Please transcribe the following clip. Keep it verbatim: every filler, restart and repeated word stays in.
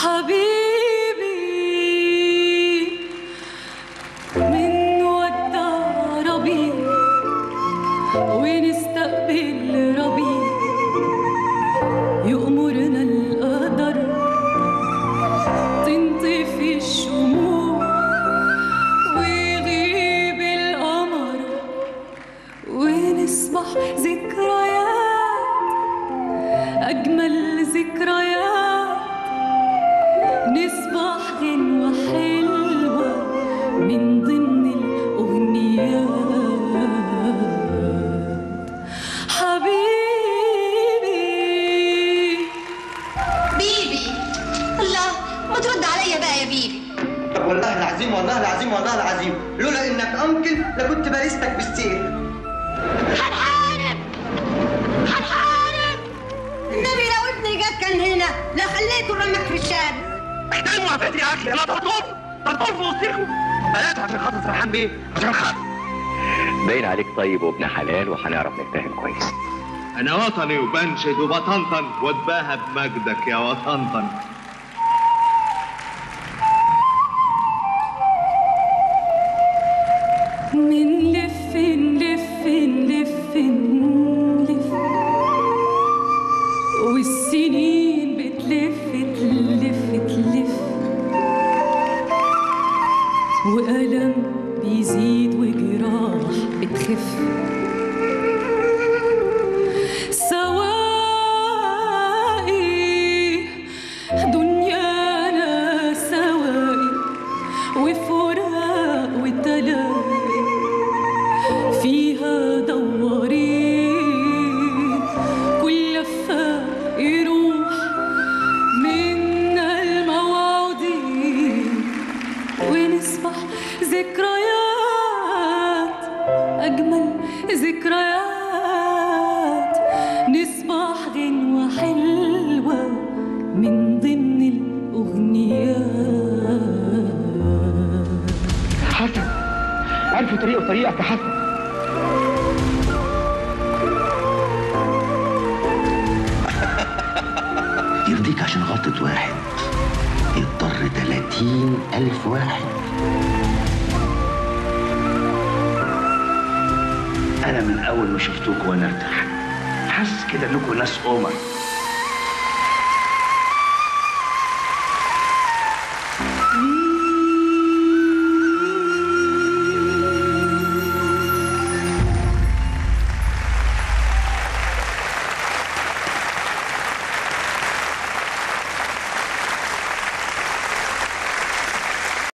حبيبي من ودع ربيع ونستقبل ربيع يأمرنا القدر تنطفي الشموع ويغيب القمر ونصبح ذكريات أجمل ذكريات نصبح غنوة حلوة من ضمن الأغنيات حبيبي بيبي. الله، ما ترد عليا بقى يا بيبي. والله العظيم والله العظيم والله العظيم لولا انك انكل لكنت بارستك بالسيف. هنحارب هنحارب. النبي لو ابني جت كان هنا لا خليته رمك في الشارع. احترموا عفاتي يا اخي، انا تطلب تطلب في وسطكم. بلاش عشان خاطر فرحان بيه، عشان خاطر. باين عليك طيب وابن حلال وهنعرف نتفاهم كويس. أنا وطني وبنشد وبطنطن واتباهى بمجدك يا وطنطن. منلف نلف نلف نلف والسنين بتلف تلف تلف وألم بيزيد وجراح بتخف سواقي دنيانا سواقي وفراق وتلاقي فيها دوارين كل لفة يروح منا المواعيدين ونصبح ذكريات أجمل ذكريات نصبح غنوة حلوة من ضمن الأغنيات. حسن عرفوا طريقه وطريقك يا حسن. يرضيك عشان غلطة واحد يضطر تلاتين ألف واحد. أنا من أول ما شفتوك وأنا ارتحت، حاسس كده إنكم ناس قمر.